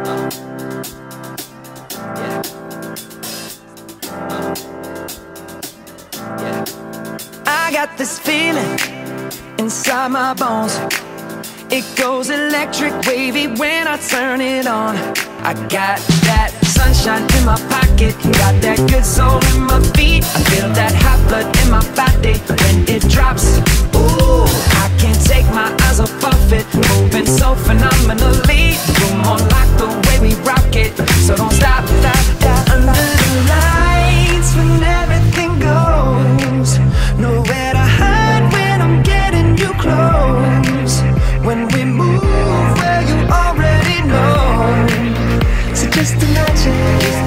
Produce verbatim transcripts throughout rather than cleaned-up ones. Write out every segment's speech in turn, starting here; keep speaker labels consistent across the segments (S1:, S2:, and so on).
S1: I got this feeling inside my bones. It goes electric wavy when I turn it on. I got that sunshine in my pocket, got that good soul in my feet. I feel that hot blood in my body when it drops. Ooh, I can't take my eyes off of it, moving so phenomenally. You're more like the way we rock it, so don't stop, stop, stop. Under the lights when everything goes, nowhere to hide when I'm getting you close. When we move where you already know, so just imagine.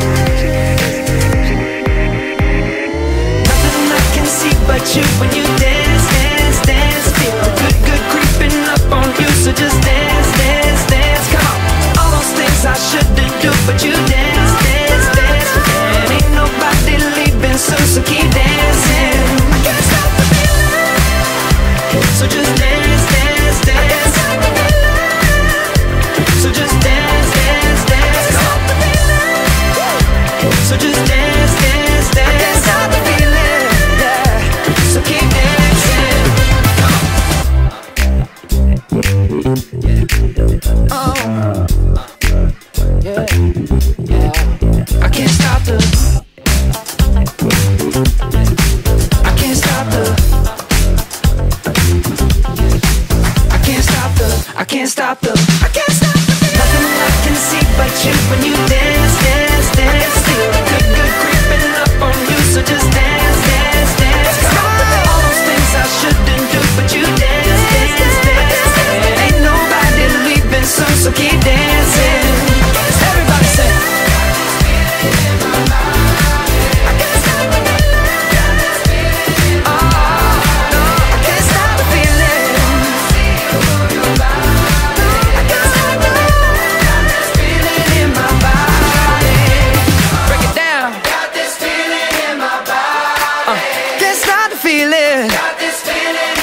S1: Nothing I can see but you when you dance, dance, dance. Feel the good, good creeping up on you, so just dance, dance, dance. Come on, all those things I shouldn't do, but you dance, dance, dance. And ain't nobody leaving soon, so keep dancing. I can't stop the feeling, so just dance, dance, dance. So just dance, dance, dance. So just dance, dance, dance. I can't stop the feeling, yeah. So keep dancing. Oh, yeah, yeah. I can't stop the. I can't stop the. I can't stop the. I can't stop the. I can't stop the. Nothing I can see but you when you dance, dance, dance. Feel the good, good creeping up on you, so just dance, dance, dance. Come on, all those things I shouldn't do, but you dance, dance, dance. And ain't nobody leaving soon, so keep dancing. Everybody say. I can't stop the feeling. Oh no, I can't stop the feeling. I can't stop the feeling in my body. Break it down. Got this feeling in my body. Uh, can't stop the feeling. Got this feeling